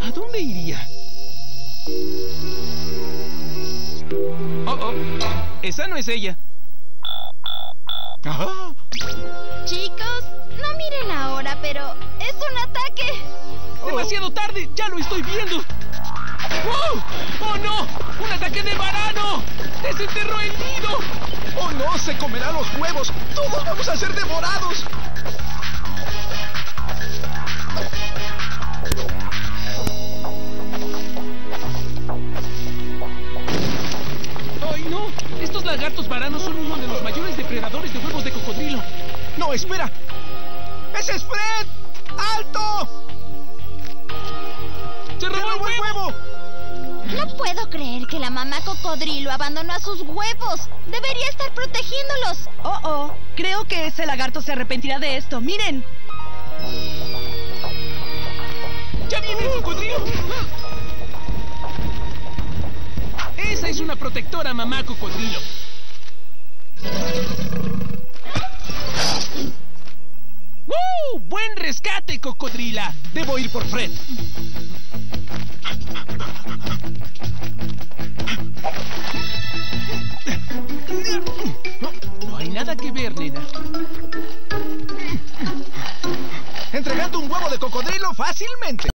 ¿A dónde iría? Oh, esa no es ella. Ah. Chicos, no miren ahora, pero es un ataque. ¡Demasiado tarde! ¡Ya lo estoy viendo! ¡Wow! ¡Oh, no! ¡Un ataque de varano! ¡Desenterró el nido! ¡Oh, no! ¡Se comerá los huevos! ¡Todos vamos a ser devorados! ¡Ay, no! Estos lagartos varanos son uno de los mayores depredadores de huevos de cocodrilo. ¡No, espera! ¡Ese es Fred! ¡Alto! ¡Se robó el huevo! No puedo creer que la mamá cocodrilo abandonó a sus huevos. Debería estar protegiéndolos. Creo que ese lagarto se arrepentirá de esto. ¡Miren! ¡Ya viene el cocodrilo! Esa es una protectora, mamá cocodrilo. ¡Woo! ¡Buen rescate, cocodrila! Debo ir por Fred. No hay nada que ver, nena. Entregando un huevo de cocodrilo fácilmente.